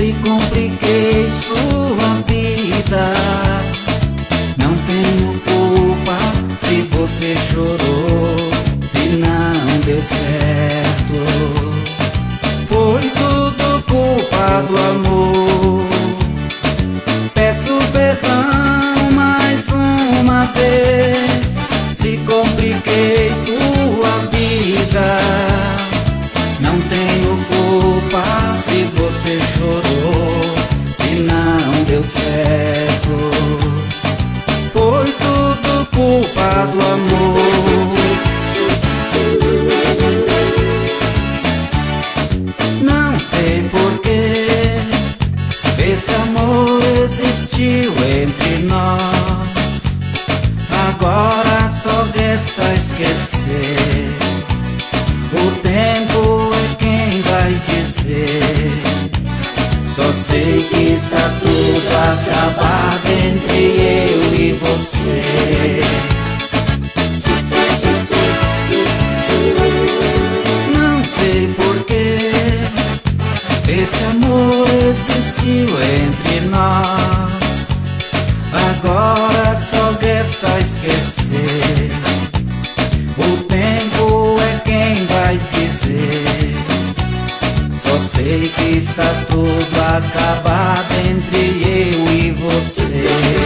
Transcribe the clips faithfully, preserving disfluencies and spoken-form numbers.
se compliquei sua vida. Não tenho culpa se você chorou, se não deu certo. Foi tudo culpa do amor. Peço perdão mais uma vez, se compliquei tua vida. Não tenho culpa se você chorou, se não deu certo. Foi tudo culpa do amor. Não sei porquê esse amor existiu entre nós. Agora só resta esquecer. O tempo é quem vai dizer. Só sei que está tudo acabado entre eu e você. Não sei porquê esse amor existiu entre nós. Agora só resta esquecer. O tempo é quem vai dizer. Só sei que está tudo acabado entre eu e você.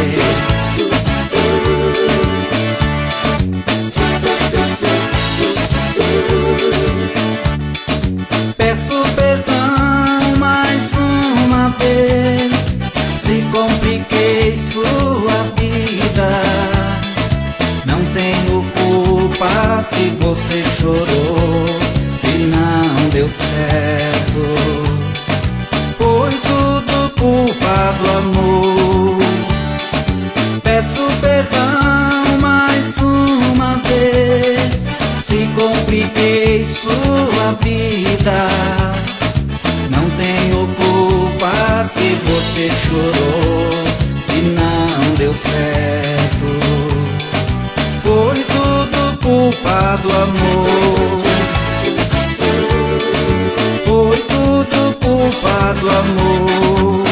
Peço perdão mais uma vez, se compliquei sua vida. Não tenho culpa se você chorou, se não deu certo. Foi tudo culpa do amor. Peço perdão mais uma vez, se compliquei sua vida. Não tenho culpa se você chorou, se não deu certo. Foi tudo culpa do amor. Foi tudo culpa do amor.